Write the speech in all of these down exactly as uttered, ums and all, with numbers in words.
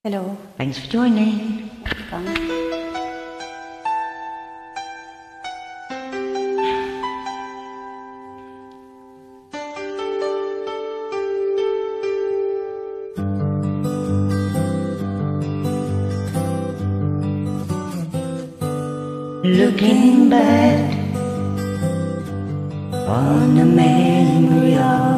Hello. Thanks for joining. Welcome. Looking back on the memory of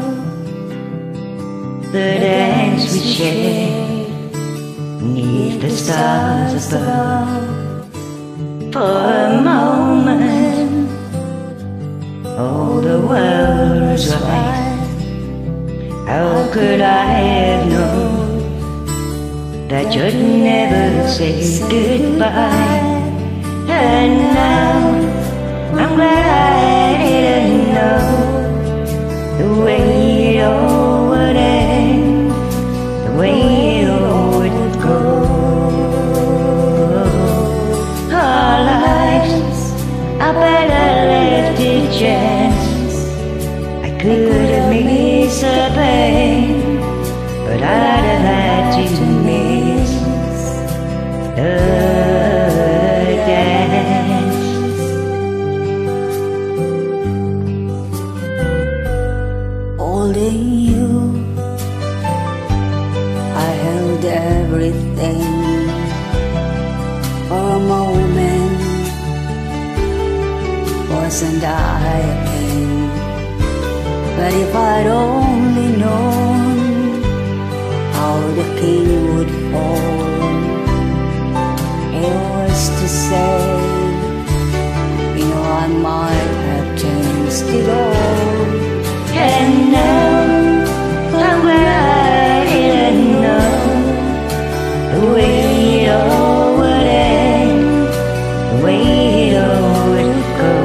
the dance we shared beneath the stars above. For a moment, oh, the world was right. How could I have known that you'd never say goodbye? And now I'm glad I didn't know the way it all would end, the way it all would go. Our lives are better left to chance. I could have missed the pain, but I'd have had to miss the Holding you, I held everything for a moment. Wasn't I a king? But if I'd only known how the king would fall, it was to say, you know, I might have changed it all. And now I'm glad I didn't know the way it all would end, the way it all would go.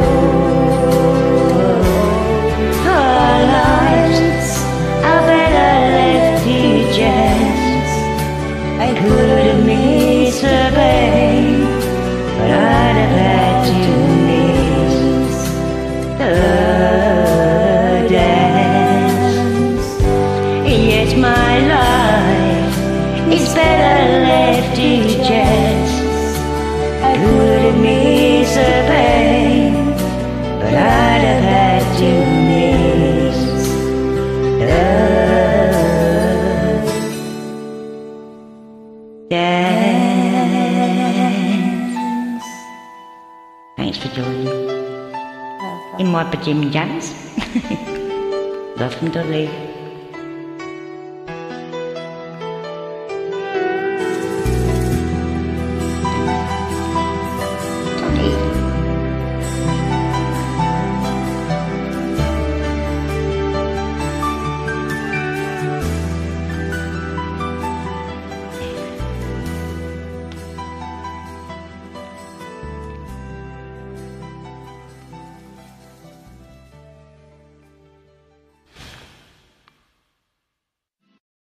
Our lives are better left to chance. I could have missed the pain, but I'd have had to miss the Yes, my life is better left to chance. I could have missed the pain, but I'd have had to miss the dance. Thanks for joining. Welcome. In my pajamas. Love from Dudley.